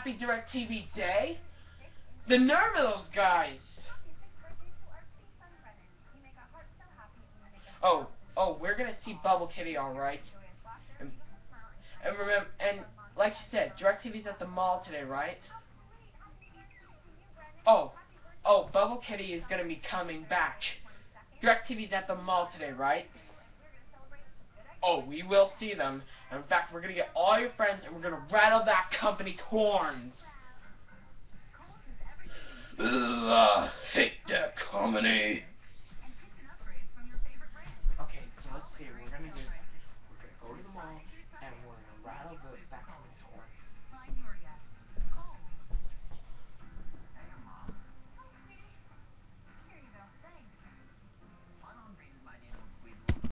happy DirecTV Day. The nerve of those guys. Oh, we're gonna see Bubble Kitty, alright. And remember, and like you said, DirecTV's at the mall today, right? Oh, Bubble Kitty is gonna be coming back. DirecTV's at the mall today, right? Oh, we will see them. And in fact, we're gonna get all your friends and we're gonna rattle that company's horns. Ugh, hate that company.